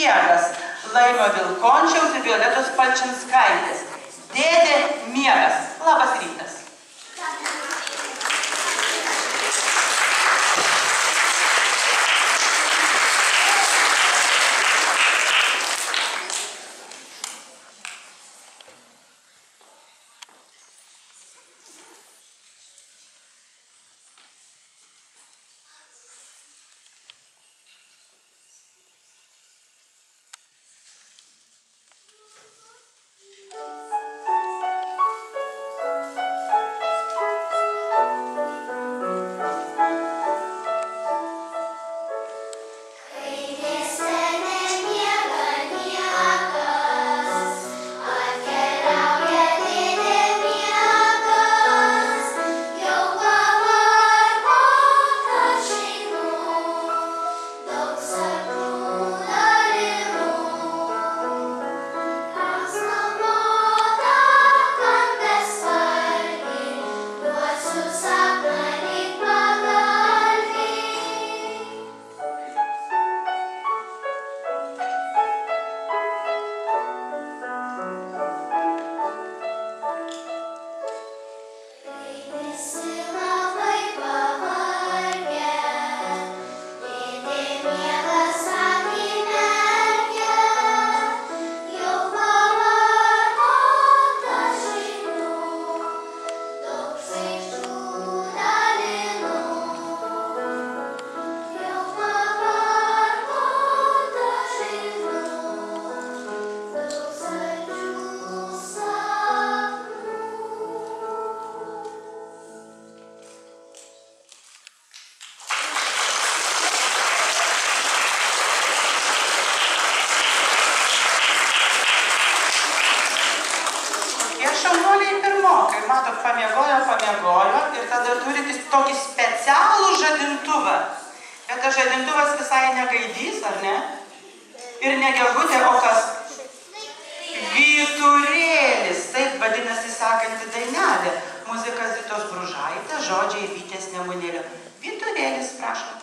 miegas Laimo Vilkončiaus ir Violetos Palčinskaitės. Dėdė miegas. Labas rytas. Matot, pamiegojo ir tada turi tokį specialų žadintuvą. Bet tas žadintuvas visai negaidys, ar ne? Ir ne gegutė, o kas? Vyturėlis. Taip vadinasi sekanti dainelė. Muzika Zitos Bružaitė, žodžiai Vytės Nemunėlio. Vyturėlis, prašom.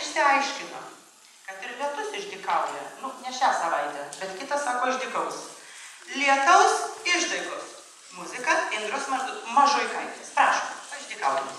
išsiaiškino, kad ir lietus išdykauja. Nu, ne šią savaitę, bet kitą sako išdykaus. Lietaus išdaigos. Muzika Indros Mažuikaitės. Prašom, paždykaukim.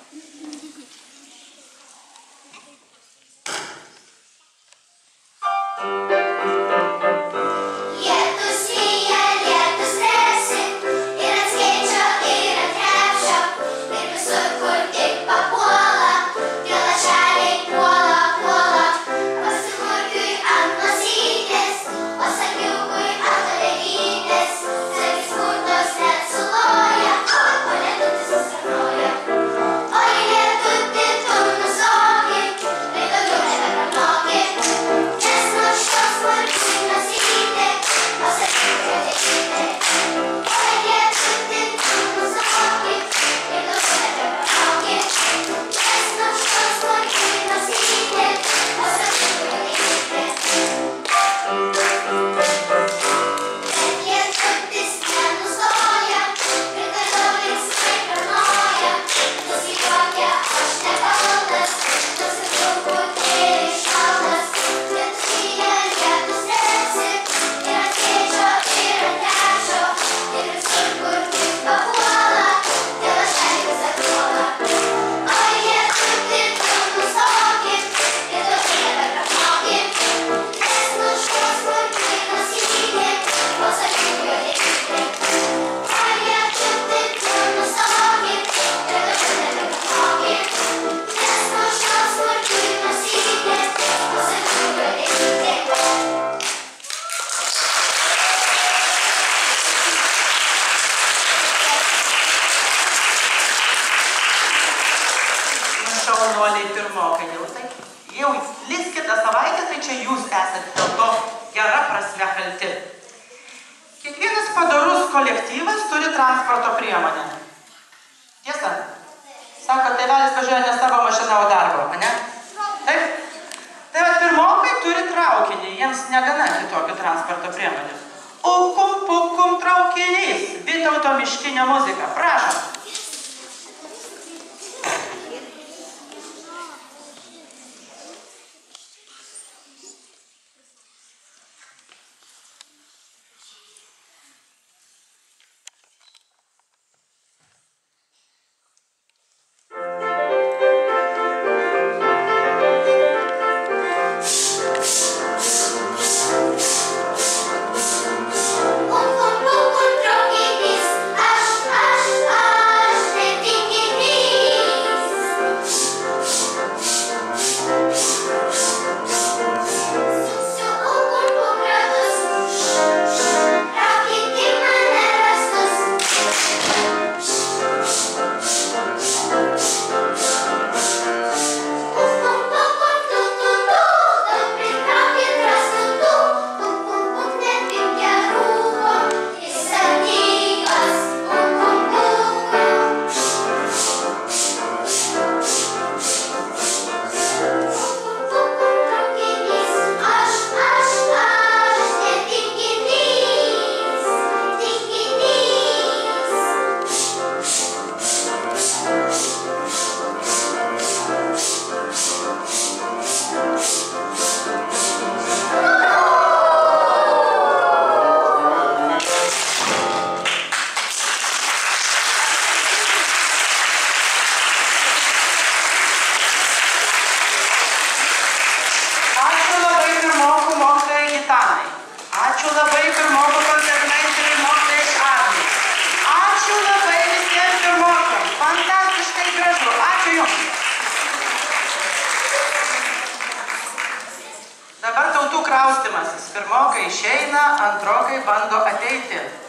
Šaunuoliai pirmokai jau lis kitą savaitę, tai čia jūs esate dėl to gera prasme kalti. Kiekvienas padorus kolektyvas turi transporto priemonę. Tiesa? Sako, tėvelis važiuoja ne savo mašiną, o darbo, ne? Taip? Tai va, pirmokai turi traukinį, jiems negana kitokių transporto priemonių. Ukum pukum traukinys, Vytauto Miškinio muzika. Prašom. Dabar tautų kraustymasis. Pirmokai išeina, antrokai bando ateiti.